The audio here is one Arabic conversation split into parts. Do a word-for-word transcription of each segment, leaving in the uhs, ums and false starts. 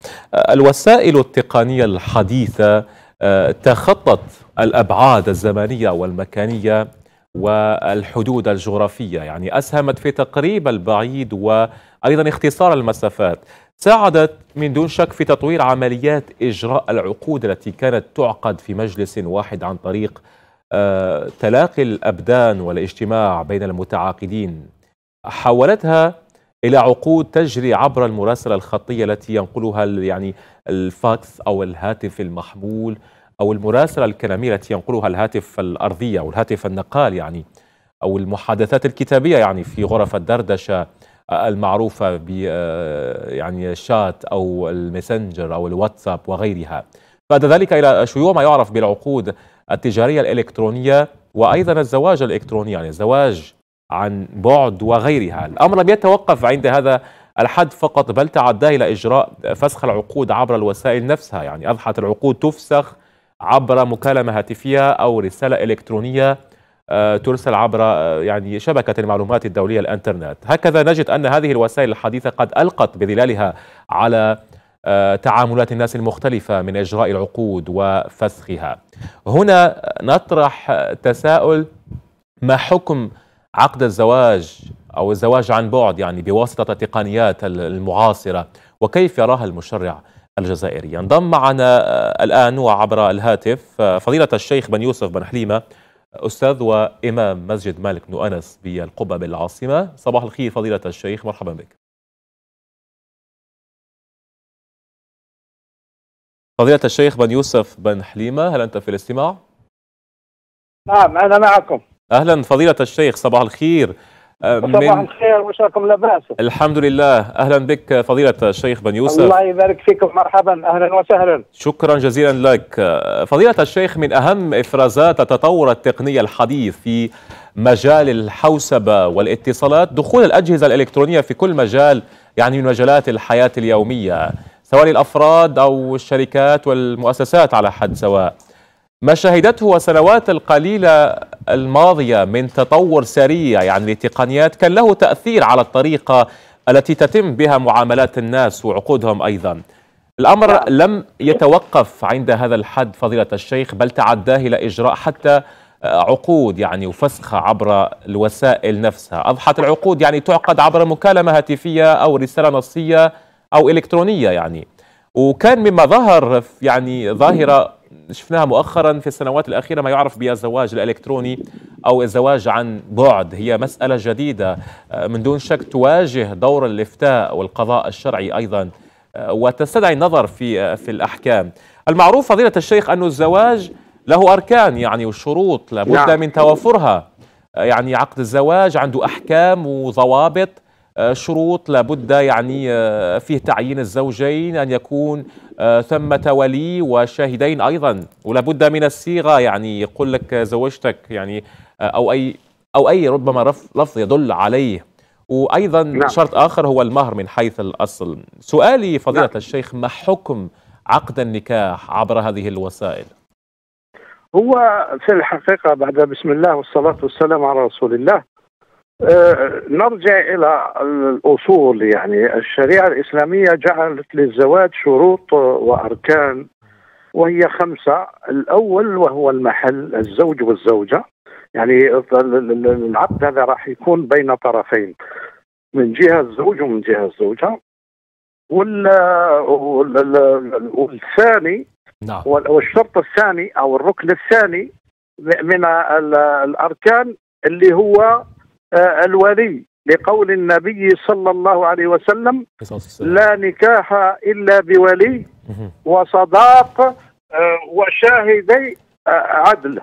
الوسائل التقنية الحديثة آه، تخطت الأبعاد الزمنية والمكانية والحدود الجغرافية، يعني أسهمت في تقريب البعيد وأيضا اختصار المسافات. ساعدت من دون شك في تطوير عمليات إجراء العقود التي كانت تعقد في مجلس واحد عن طريق آه، تلاقي الأبدان والاجتماع بين المتعاقدين. حولتها إلى عقود تجري عبر المراسلة الخطية التي ينقلها ال- يعني الفاكس أو الهاتف المحمول، أو المراسلة الكلامية التي ينقلها الهاتف الأرضية أو الهاتف النقال، يعني أو المحادثات الكتابية يعني في غرف الدردشة المعروفة ب يعني الشات أو الماسنجر أو الواتساب وغيرها. بعد ذلك إلى شيوع ما يعرف بالعقود التجارية الإلكترونية، وأيضا الزواج الإلكتروني، يعني الزواج عن بعد وغيرها. الأمر لم يتوقف عند هذا الحد فقط، بل تعدى إلى إجراء فسخ العقود عبر الوسائل نفسها، يعني أصبحت العقود تفسخ عبر مكالمة هاتفية أو رسالة إلكترونية آه، ترسل عبر آه، يعني شبكة المعلومات الدولية الإنترنت. هكذا نجد أن هذه الوسائل الحديثة قد ألقت بظلالها على آه، تعاملات الناس المختلفة من إجراء العقود وفسخها. هنا نطرح تساؤل: ما حكم عقد الزواج أو الزواج عن بعد يعني بواسطة التقنيات المعاصرة، وكيف يراها المشرع الجزائري؟ ينضم معنا آه، الآن وعبر الهاتف آه، فضيلة الشيخ بن يوسف بن حليمة، أستاذ وإمام مسجد مالك بن أنس بالقبة بالعاصمة. صباح الخير فضيلة الشيخ، مرحبا بك. فضيلة الشيخ بن يوسف بن حليمة، هل أنت في الاستماع؟ نعم أنا معكم. أهلا فضيلة الشيخ، صباح الخير. آه، صباح من الخير، وشكم لاباس؟ الحمد لله. أهلا بك فضيلة الشيخ بن يوسف. الله يبارك فيكم، مرحبا، أهلا وسهلا. شكرا جزيلا لك فضيلة الشيخ. من أهم إفرازات التطور التقني الحديث في مجال الحوسبة والاتصالات دخول الأجهزة الإلكترونية في كل مجال، يعني من مجالات الحياة اليومية، سواء الأفراد أو الشركات والمؤسسات على حد سواء. ما شهدته السنوات القليلة الماضية من تطور سريع يعني للتقنيات كان له تأثير على الطريقة التي تتم بها معاملات الناس وعقودهم أيضا. الأمر نعم. لم يتوقف عند هذا الحد فضيلة الشيخ، بل تعداه إلى إجراء حتى عقود يعني وفسخها عبر الوسائل نفسها. أصبحت العقود يعني تعقد عبر مكالمة هاتفية أو رسالة نصية أو إلكترونية يعني. وكان مما ظهر يعني ظاهرة شفناها مؤخرا في السنوات الأخيرة ما يعرف بالزواج الإلكتروني أو الزواج عن بعد. هي مسألة جديدة من دون شك تواجه دور الإفتاء والقضاء الشرعي أيضا، وتستدعي النظر في في الأحكام. المعروف فضيلة الشيخ أن الزواج له أركان يعني وشروط لابد نعم. من توافرها. يعني عقد الزواج عنده أحكام وضوابط، شروط لابد يعني فيه تعيين الزوجين، أن يكون ثمة ولي وشاهدين أيضا، ولابد من الصيغة، يعني يقول لك زوجتك يعني أو أي أو أي ربما لفظ يدل عليه. وأيضا نعم. شرط آخر هو المهر من حيث الأصل. سؤالي فضيلة نعم. الشيخ: ما حكم عقد النكاح عبر هذه الوسائل؟ هو في الحقيقة بعد بسم الله والصلاة والسلام على رسول الله، أه نرجع إلى الأصول. يعني الشريعة الإسلامية جعلت للزواج شروط وأركان، وهي خمسة. الأول وهو المحل، الزوج والزوجة، يعني العقد هذا راح يكون بين طرفين، من جهة الزوج ومن جهة الزوجة. والثاني نعم. والشرط الثاني أو الركن الثاني من الأركان اللي هو الولي، لقول النبي صلى الله عليه وسلم: لا نكاح إلا بولي وصداق وشاهدي عدل.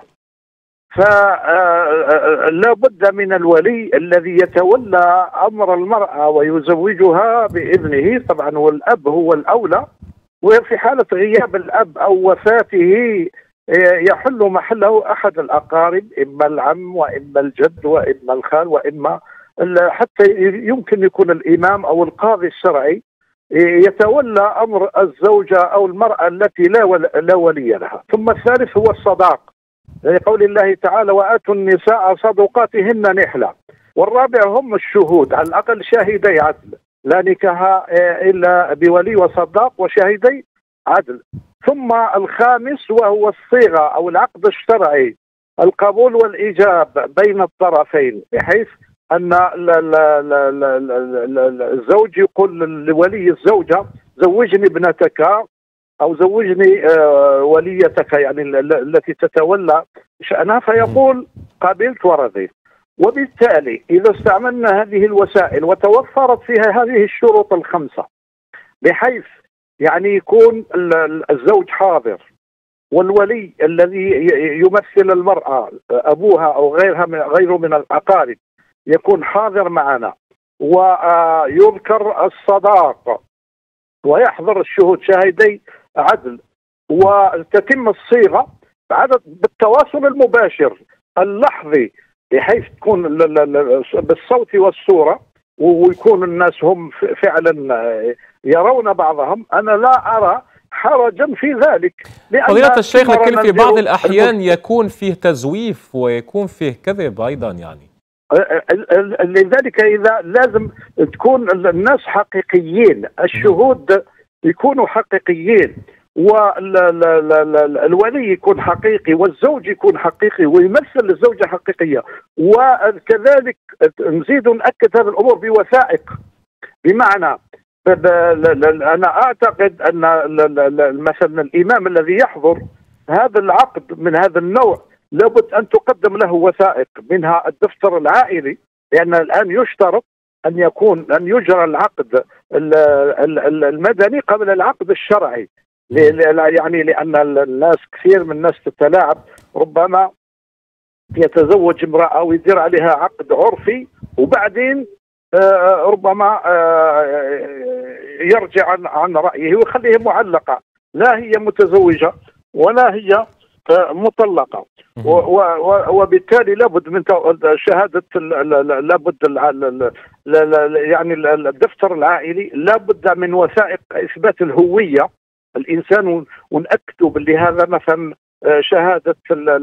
فلا بد من الولي الذي يتولى أمر المرأة ويزوجها بإذنه طبعا، والأب هو الأولى. وفي حالة غياب الأب أو وفاته يحل محله أحد الأقارب، إما العم وإما الجد وإما الخال وإما حتى يمكن يكون الإمام أو القاضي الشرعي يتولى أمر الزوجة أو المرأة التي لا ولي لها. ثم الثالث هو الصداق، لقول الله تعالى: وآتوا النساء صدقاتهن نحلة. والرابع هم الشهود، على الأقل شاهدي عدل. لا نكاح إلا بولي وصداق وشاهدي عدل. ثم الخامس وهو الصيغة أو العقد الشرعي، القبول والإيجاب بين الطرفين، بحيث أن الزوج يقول لولي الزوجة زوجني ابنتك أو زوجني وليتك، يعني التي تتولى شأنها، فيقول قبلت ورضيت. وبالتالي إذا استعملنا هذه الوسائل وتوفرت فيها هذه الشروط الخمسة، بحيث يعني يكون الزوج حاضر، والولي الذي يمثل المرأة أبوها أو غيرها من غيره من الأقارب يكون حاضر معنا، ويذكر الصداق ويحضر الشهود شاهدي عدل، وتتم الصيغة عدد بالتواصل المباشر اللحظي، بحيث تكون بالصوت والصورة، ويكون الناس هم فعلا يرون بعضهم. أنا لا أرى حرجا في ذلك. فضيلة الشيخ، لكن في بعض الأحيان يكون فيه تزويف ويكون فيه كذب أيضا، يعني لذلك إذا لازم تكون الناس حقيقيين، الشهود يكونوا حقيقيين، والولي يكون حقيقي، والزوج يكون حقيقي ويمثل الزوجة حقيقية. وكذلك نزيد نأكد هذه الأمور بوثائق، بمعنى أنا أعتقد أن مثلا الإمام الذي يحضر هذا العقد من هذا النوع لابد أن تقدم له وثائق، منها الدفتر العائلي، لأن الآن يشترط أن يكون أن يجرى العقد المدني قبل العقد الشرعي، يعني لأن الناس كثير من الناس تتلاعب، ربما يتزوج امرأة ويدير عليها عقد عرفي وبعدين ربما يرجع عن عن رأيه ويخليها معلقة، لا هي متزوجة ولا هي مطلقة. وبالتالي لابد من شهادة، لابد يعني الدفتر العائلي، لابد من وثائق إثبات الهوية الإنسان، ونأكدوا باللي هذا مثلا شهادة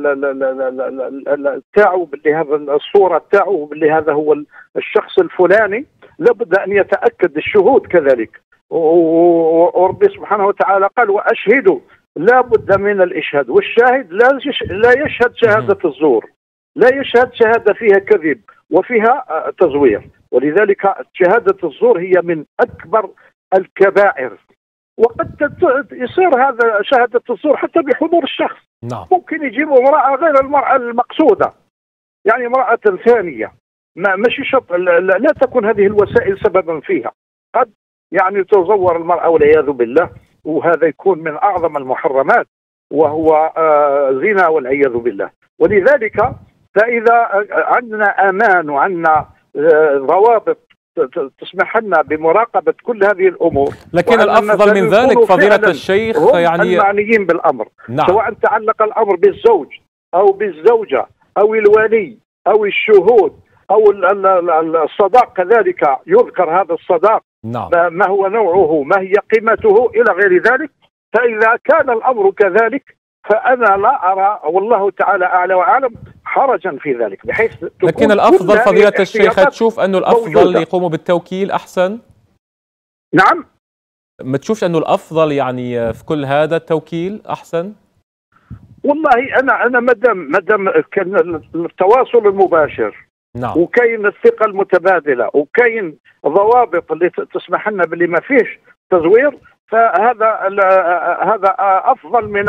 تاعو، باللي هذا الصورة تاعو، باللي هذا هو الشخص الفلاني. لابد أن يتأكد الشهود كذلك، وربي سبحانه وتعالى قال وأشهدوا، لا بد من الإشهاد، والشاهد لا لا يشهد شهادة الزور، لا يشهد شهادة فيها كذب وفيها تزوير. ولذلك شهادة الزور هي من أكبر الكبائر، وقد يصير هذا شهادة الزور حتى بحضور الشخص. نعم. ممكن يجيبوا امرأة غير المرأة المقصودة، يعني امرأة ثانية، ما مش شرط، لا تكون هذه الوسائل سببا فيها. قد يعني تزور المرأة والعياذ بالله، وهذا يكون من أعظم المحرمات، وهو آه زنا والعياذ بالله. ولذلك فإذا عندنا أمان وعندنا آه ضوابط تسمح لنا بمراقبة كل هذه الأمور، لكن الأفضل من ذلك فضيلة الشيخ هم يعني المعنيين بالأمر. نعم. سواء تعلق الأمر بالزوج أو بالزوجة أو الولي أو الشهود أو الصداق، كذلك يذكر هذا الصداق. نعم. ما هو نوعه، ما هي قيمته، إلى غير ذلك. فإذا كان الأمر كذلك فأنا لا أرى، والله تعالى أعلى وأعلم، حرجا في ذلك، بحيث لكن الأفضل فضيلة الشيخ تشوف أنه الأفضل موجودة. يقوموا بالتوكيل أحسن؟ نعم. ما تشوفش أنه الأفضل يعني في كل هذا التوكيل أحسن؟ والله أنا أنا مدام مدام كان التواصل المباشر، نعم، وكاين الثقة المتبادلة، وكاين ضوابط اللي تسمح لنا باللي ما فيش تزوير، فهذا هذا افضل من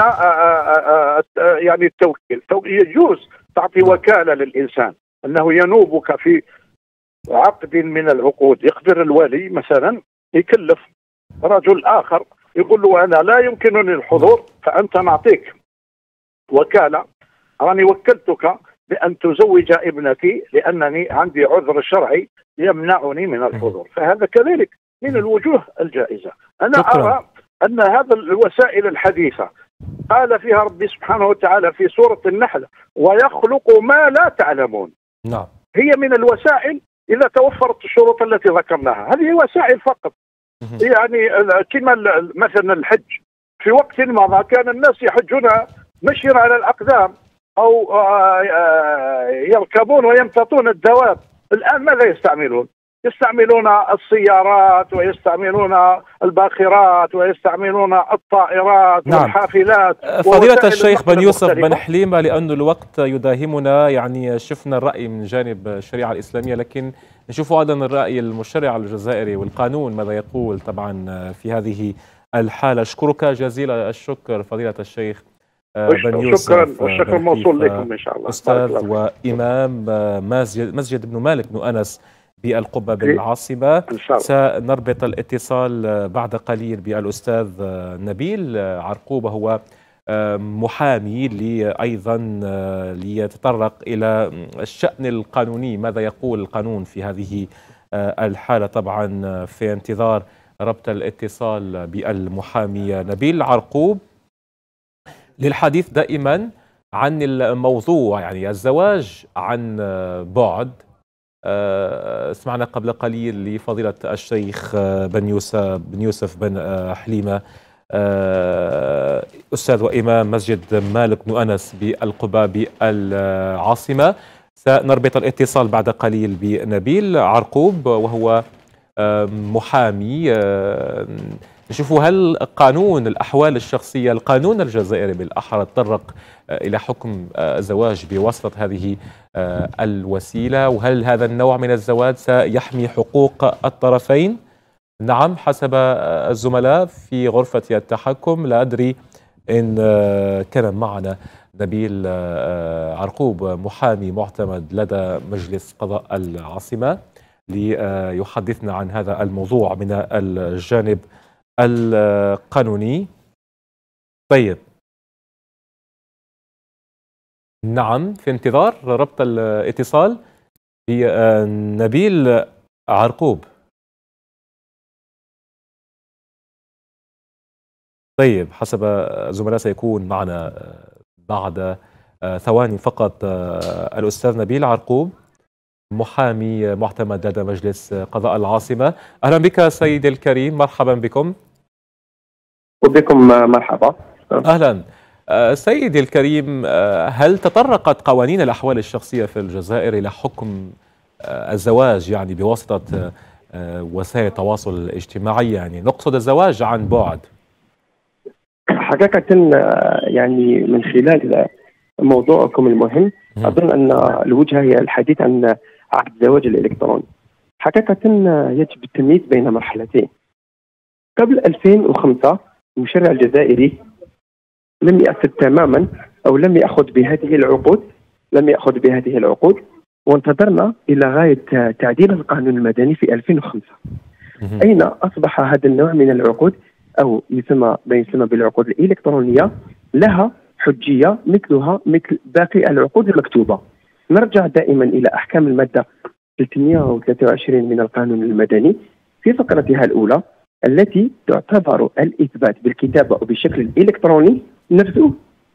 يعني التوكيل. يجوز تعطي وكالة للإنسان أنه ينوبك في عقد من العقود. يقدر الولي مثلا يكلف رجل آخر يقول له أنا لا يمكنني الحضور، فأنت نعطيك وكالة، راني وكلتك بأن تزوج ابنتي لأنني عندي عذر شرعي يمنعني من الحضور. فهذا كذلك من الوجوه الجائزة. أنا شكرا. أرى أن هذا الوسائل الحديثة قال فيها ربي سبحانه وتعالى في سورة النحل ويخلق ما لا تعلمون. نعم. هي من الوسائل إذا توفرت الشروط التي ذكرناها، هذه وسائل فقط. يعني كما مثلا الحج، في وقت مضى كان الناس يحجون مشيا على الأقدام أو يركبون ويمتطون الدواب. الآن ماذا يستعملون؟ يستعملون السيارات ويستعملون الباخرات ويستعملون الطائرات نعم. والحافلات. فضيلة الشيخ بن يوسف بن حليمة، لأن الوقت يداهمنا، يعني شفنا الرأي من جانب الشريعة الإسلامية، لكن نشوف أيضا الرأي المشرع الجزائري والقانون ماذا يقول طبعا في هذه الحالة. أشكرك جزيل الشكر فضيلة الشيخ بن يوسف. شكرا، والشكر موصول لكم إن شاء الله. أستاذ وإمام مسجد, مسجد بن مالك بن أنس بالقبة بالعاصمة. سنربط الاتصال بعد قليل بالأستاذ نبيل عرقوب، هو محامي لي أيضا ليتطرق إلى الشأن القانوني، ماذا يقول القانون في هذه الحالة. طبعا في انتظار ربط الاتصال بالمحامي نبيل عرقوب للحديث دائما عن الموضوع، يعني الزواج عن بعد. سمعنا قبل قليل لفضيلة الشيخ بن يوسف بن يوسف بن حليمة، أستاذ وإمام مسجد مالك بن أنس بالقبة بالعاصمة. سنربط الاتصال بعد قليل بنبيل عرقوب وهو محامي. نشوفوا هل قانون الأحوال الشخصية، القانون الجزائري بالأحرى، تطرق إلى حكم زواج بواسطة هذه الوسيلة، وهل هذا النوع من الزواج سيحمي حقوق الطرفين؟ نعم، حسب الزملاء في غرفة التحكم. لا أدري إن كان معنا نبيل عرقوب محامي معتمد لدى مجلس قضاء العاصمة ليحدثنا عن هذا الموضوع من الجانب القانوني. طيب، نعم، في انتظار ربط الاتصال بنبيل عرقوب. طيب، حسب الزملاء سيكون معنا بعد ثواني فقط الأستاذ نبيل عرقوب، محامي معتمد لدى مجلس قضاء العاصمة. أهلا بك سيدي الكريم، مرحبا بكم. وبكم مرحبا. أهلا سيدي الكريم، هل تطرقت قوانين الأحوال الشخصية في الجزائر إلى حكم الزواج يعني بواسطة وسائل التواصل الاجتماعي، يعني نقصد الزواج عن بعد؟ حقيقة يعني من خلال موضوعكم المهم أظن أن الوجهة هي الحديث عن عقد الزواج الإلكتروني. حقيقة يجب التمييز بين مرحلتين. قبل ألفين وخمسة المشرع الجزائري لم يأخذ تماما أو لم يأخذ بهذه العقود لم يأخذ بهذه العقود وانتظرنا إلى غاية تعديل القانون المدني في ألفين وخمسة. أين أصبح هذا النوع من العقود أو يسمى ما يسمى بالعقود الإلكترونية لها حجية مثلها مثل باقي العقود المكتوبة. نرجع دائما إلى أحكام المادة ثلاثمئة وثلاثة وعشرين من القانون المدني في فقرتها الأولى التي تعتبر الإثبات بالكتابة أو بشكل إلكتروني نفسه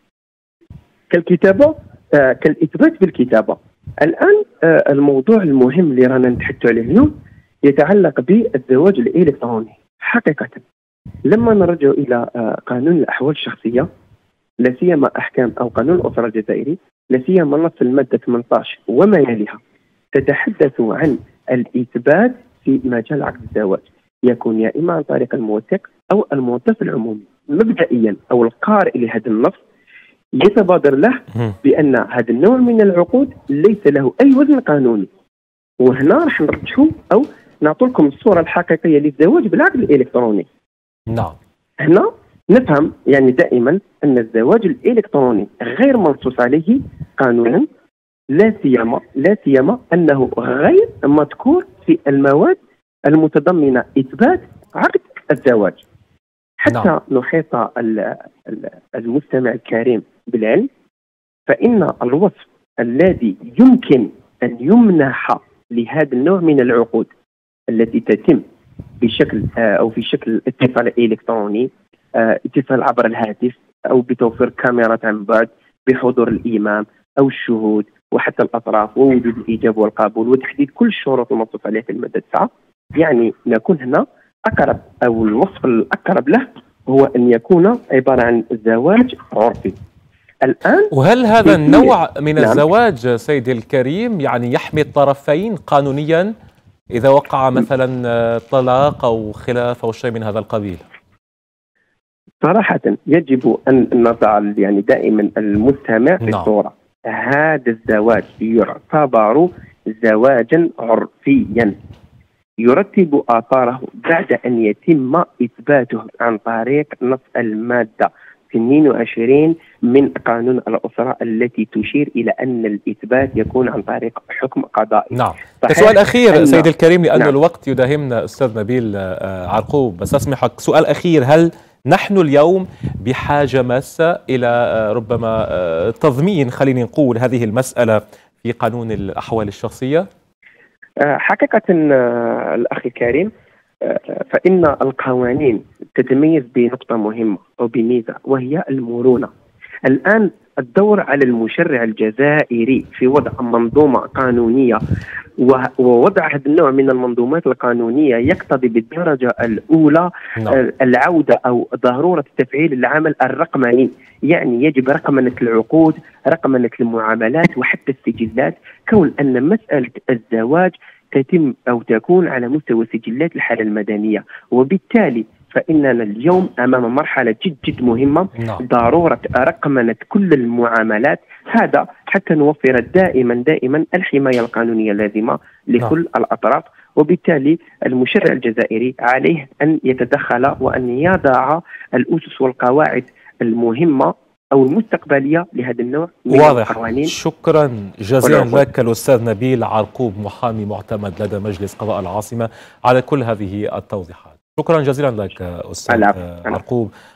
كالكتابة آه كالإثبات بالكتابة. الآن آه الموضوع المهم اللي رانا نتحدث عليه اليوم يتعلق بالزواج الإلكتروني. حقيقة لما نرجع إلى آه قانون الأحوال الشخصية، لا سيما أحكام أو قانون الأسرة الجزائري، لا سيما نص المادة ثمانية عشر وما يليها، تتحدث عن الإثبات في مجال عقد الزواج، يكون يا إما عن طريق الموثق أو الموظف العمومي. مبدئيا أو القارئ لهذا النص يتبادر له بأن هذا النوع من العقود ليس له أي وزن قانوني. وهنا راح نرجحوا أو نعطوا لكم الصورة الحقيقية للزواج بالعقد الإلكتروني. نعم. هنا نفهم يعني دائما أن الزواج الإلكتروني غير منصوص عليه قانونا، لا سيما لا سيما أنه غير مذكور في المواد المتضمنة إثبات عقد الزواج. حتى نعم. نحيط المستمع الكريم بالعلم، فإن الوصف الذي يمكن أن يمنح لهذا النوع من العقود التي تتم بشكل أو في شكل اتصال إلكتروني، اتصال عبر الهاتف أو بتوفير كاميرا عن بعد بحضور الإمام أو الشهود وحتى الأطراف ووجود الإيجاب والقبول وتحديد كل الشروط المنصوص عليها في المادة تسعة، يعني نكون هنا أقرب أو الوصف الأقرب له هو أن يكون عبارة عن زواج عرفي. الآن وهل هذا النوع من نعم. الزواج سيدي الكريم يعني يحمي الطرفين قانونيا إذا وقع مثلا طلاق أو خلاف أو شيء من هذا القبيل؟ صراحة يجب أن نضع يعني دائما المستمع في نعم. الصورة. هذا الزواج يعتبر زواجا عرفيا يرتب آثاره بعد أن يتم إثباته عن طريق نص المادة اثنين وعشرين من قانون الأسرة التي تشير إلى أن الإثبات يكون عن طريق حكم قضائي. نعم. سؤال أخير سيدي الكريم لأن نعم. الوقت يداهمنا أستاذ نبيل عرقوب، بس أسمحك سؤال أخير، هل نحن اليوم بحاجة ماسة إلى ربما تضمين خلينا نقول هذه المسألة في قانون الأحوال الشخصية؟ حقيقة الأخ الكريم، فإن القوانين تتميز بنقطة مهمة أو بميزة وهي المرونة. الآن الدور على المشرع الجزائري في وضع منظومة قانونية ووضع هذا النوع من المنظومات القانونية يقتضي بالدرجة الأولى نعم. العودة أو ضرورة تفعيل العمل الرقمني، يعني يجب رقمنة العقود، رقمنة المعاملات وحتى السجلات، كون أن مسألة الزواج تتم أو تكون على مستوى سجلات الحالة المدنية، وبالتالي فإننا اليوم أمام مرحلة جد جد مهمة نعم. ضرورة رقمنة كل المعاملات، هذا حتى نوفر دائما دائما الحماية القانونية اللازمة لكل نعم. الأطراف. وبالتالي المشرع الجزائري عليه أن يتدخل وأن يضع الأسس والقواعد المهمة أو المستقبلية لهذا النوع من واضح. القوانين. شكرا جزيلا لك الأستاذ نبيل عرقوب، محامي معتمد لدى مجلس قضاء العاصمة، على كل هذه التوضيحات. شكرا جزيلا لك أستاذ عرقوب.